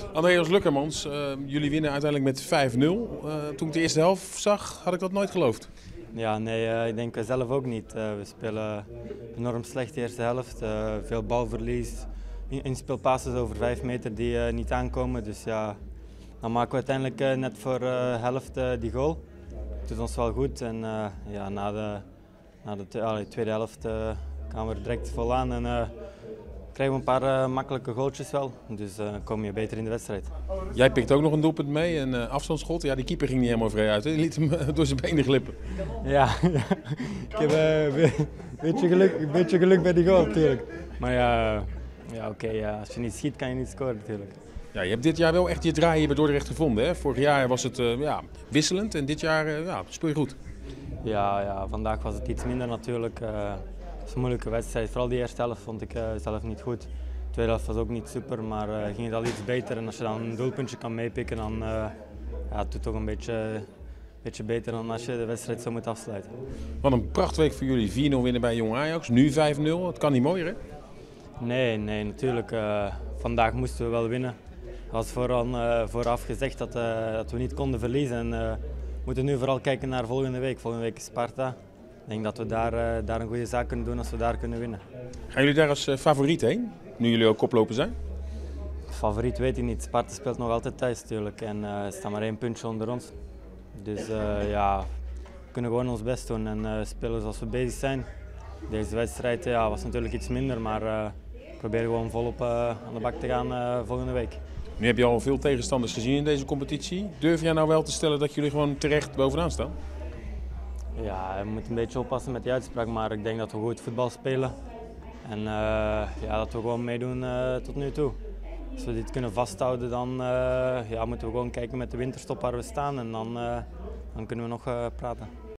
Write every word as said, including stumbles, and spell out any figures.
Andreas Lukkermans, uh, jullie winnen uiteindelijk met vijf nul. Uh, toen ik de eerste helft zag, had ik dat nooit geloofd. Ja, nee, uh, ik denk zelf ook niet. Uh, we spelen enorm slecht de eerste helft. Uh, veel balverlies, inspeelpasses over vijf meter die uh, niet aankomen. Dus ja, dan maken we uiteindelijk uh, net voor de uh, helft uh, die goal. Het doet ons wel goed en uh, ja, na de, na de uh, tweede helft uh, gaan we er direct vol aan. En, uh, krijgen we een paar uh, makkelijke goaltjes wel, dus uh, kom je beter in de wedstrijd. Jij pikt ook nog een doelpunt mee, een uh, afstandsschot. Ja, die keeper ging niet helemaal vrij uit, hè? Die liet hem uh, door zijn benen glippen. Ja, ik heb uh, een beetje geluk, een beetje geluk bij die goal natuurlijk. Maar ja, ja oké, okay, ja, als je niet schiet kan je niet scoren natuurlijk. Ja, je hebt dit jaar wel echt je draai hier bij Dordrecht gevonden, hè? Vorig jaar was het uh, ja, wisselend en dit jaar uh, ja, speel je goed. Ja, ja, vandaag was het iets minder natuurlijk. Uh, Het was een moeilijke wedstrijd. Vooral die eerste helft vond ik uh, zelf niet goed. De tweede helft was ook niet super, maar uh, ging het al iets beter. En als je dan een doelpuntje kan meepikken, dan uh, ja, het doet toch een beetje, beetje beter dan als je de wedstrijd zo moet afsluiten. Wat een prachtweek voor jullie. vier nul winnen bij Jong Ajax, nu vijf nul. Het kan niet mooier, hè? Nee, nee, natuurlijk. Uh, vandaag moesten we wel winnen. Er was vooral, uh, vooraf gezegd dat, uh, dat we niet konden verliezen. En, uh, we moeten nu vooral kijken naar volgende week. Volgende week is Sparta. Ik denk dat we daar, uh, daar een goede zaak kunnen doen als we daar kunnen winnen. Gaan jullie daar als uh, favoriet heen, nu jullie ook koploper zijn? Favoriet weet ik niet. Sparta speelt nog altijd thuis natuurlijk en uh, er staat maar één puntje onder ons. Dus uh, ja, we kunnen gewoon ons best doen en uh, spelen zoals we bezig zijn. Deze wedstrijd ja, was natuurlijk iets minder, maar uh, we proberen gewoon volop uh, aan de bak te gaan uh, volgende week. Nu heb je al veel tegenstanders gezien in deze competitie. Durf jij nou wel te stellen dat jullie gewoon terecht bovenaan staan? Ja, we moeten een beetje oppassen met die uitspraak, maar ik denk dat we goed voetbal spelen. En uh, ja, dat we gewoon meedoen uh, tot nu toe. Als we dit kunnen vasthouden, dan uh, ja, moeten we gewoon kijken met de winterstop waar we staan en dan, uh, dan kunnen we nog uh, praten.